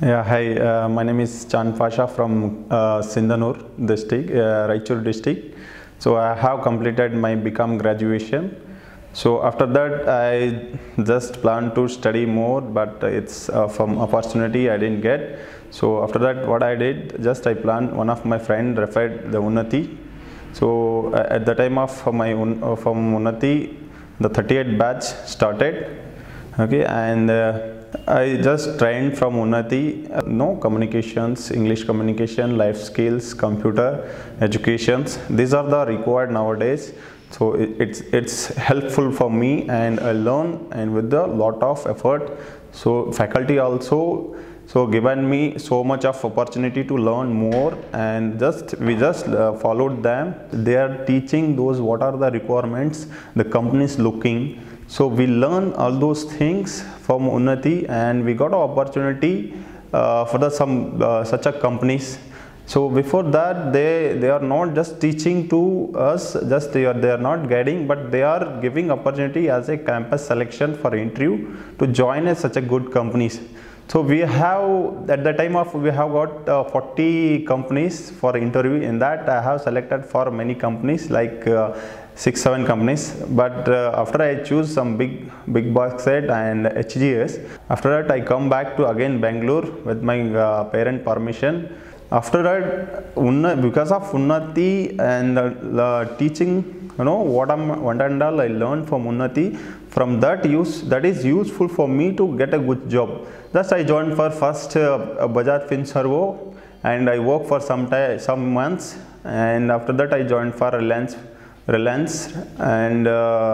Yeah, hi. My name is Pasha from Sindanur district, Raichur district. So I have completed my BCom graduation. So after that, I just plan to study more, but it's from opportunity I didn't get. So after that, what I did, just I planned. One of my friend referred the Unnati. So at the time of my from Unnati, the 38th batch started. Okay, and I just trained from Unnati, no communications, English communication, life skills, computer, educations. These are the required nowadays. So it's helpful for me, and I learn and with a lot of effort. So faculty also so given me so much of opportunity to learn more, and we just followed them. They are teaching those what are the requirements the company is looking. So we learn all those things from Unnati, and we got an opportunity for the such a companies. So before that, they are not just teaching to us, just they are not guiding, but they are giving opportunity as a campus selection for interview to join such a good companies. So we have at the time of we have got 40 companies for interview. In that I have selected for many companies like 6-7 companies, but after I choose some big box set and HGS, after that I come back to again Bangalore with my parent permission. After that, because of Unnati and teaching, what and all I learned from Unnati, from that is useful for me to get a good job. Thus I joined for first Bajaj Finservo, and I worked for some months, and after that I joined for Reliance, and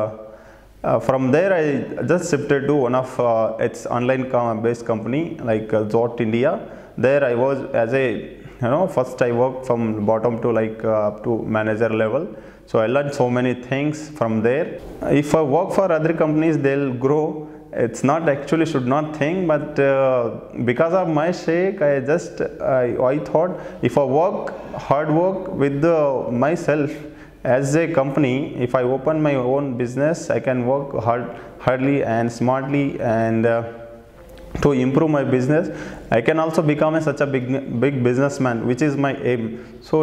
from there I just shifted to one of its online based company like Zot India. There I was as a first I worked from bottom to like up to manager level. So I learned so many things from there. If I work for other companies, they'll grow. It's not actually should not think, but because of my sake, I thought if I hard work with myself as a company, if I open my own business, I can work hardly and smartly, and to improve my business, I can also become such a big businessman, which is my aim. So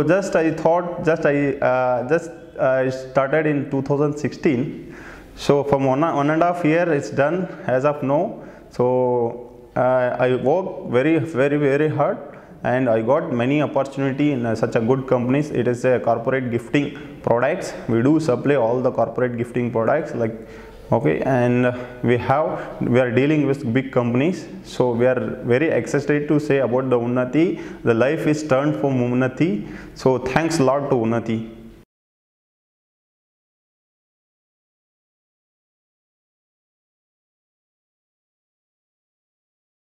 I started in 2016. So from one and a half year it's done as of now. So I work very hard, and I got many opportunity in such a good companies. It is a corporate gifting products. We do supply all the corporate gifting products okay, and we are dealing with big companies. So we are very excited to say about the Unnati. The life is turned from Unnati. So thanks a lot to Unnati.